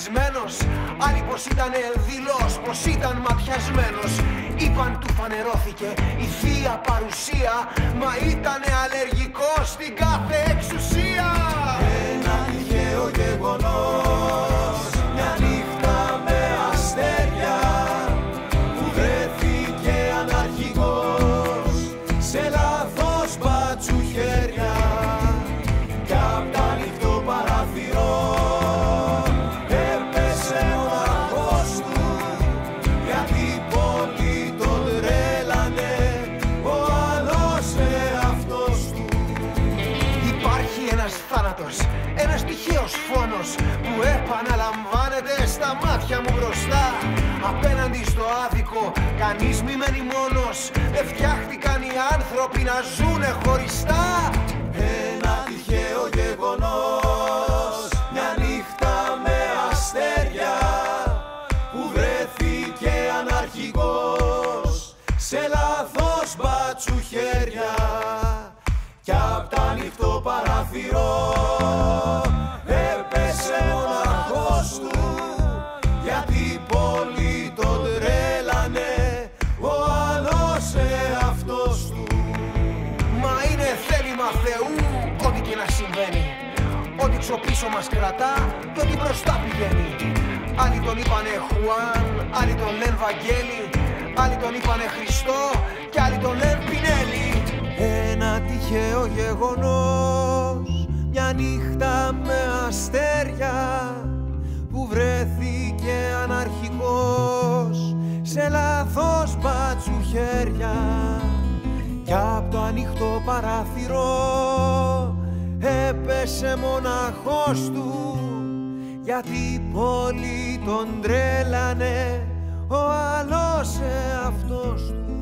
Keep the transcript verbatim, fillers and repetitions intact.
ευτυχισμένος, άλλοι πως ήταν δηλός, πως ήταν ματιασμένος. Είπαν του φανερώθηκε η θεία παρουσία, μα ήτανε αλλεργικός στην κάθε εξουσία. Ένα τυχαίο γεγονός, μια νύχτα με αστέρια, που βρέθηκε αναρχικός σε λάθος μπάτσου χέρια. Κι απ' τα ανοιχτό παράθυρο έπεσε μοναχός του, γιατί πολλοί τον τρέλανε, ο άλλος εαυτός του. Υπάρχει ένας θάνατος, ένας τυχαίος φόνος που επαναλαμβάνεται στα μάτια μου μπροστά. Απέναντι στο άδικο κανείς μη μένει μόνος, δεν φτιάχτηκαν οι άνθρωποι να ζουνε χωριστά. Ένα τυχαίο γεγονός, μια νύχτα με αστέρια, που βρέθηκε αναρχικός σε λάθος μπάτσου χέρια. Κι απ' τα ανοιχτό παράθυρο έπεσε μοναχός του, γιατί πολλοί τον τρέλανε, ο άλλος εαυτός του. Μα είναι θέλημα Θεού ό,τι και να συμβαίνει, ό,τι ξοπίσω μας κρατά και ό,τι μπροστά πηγαίνει. Άλλοι τον είπανε Χουάν, άλλοι τον λένε Βαγγέλη, άλλοι τον είπανε Χριστό και άλλοι τον λένε Πινέλη. Ένα τυχαίο γεγονός, μια νύχτα με αστέρια, που βρέθηκε αναρχικός σε λάθος μπάτσου χέρια. Κι απ' το ανοιχτό παράθυρο έπεσε μοναχός του, γιατί πολλοί τον τρέλανε, ο άλλος εαυτός του.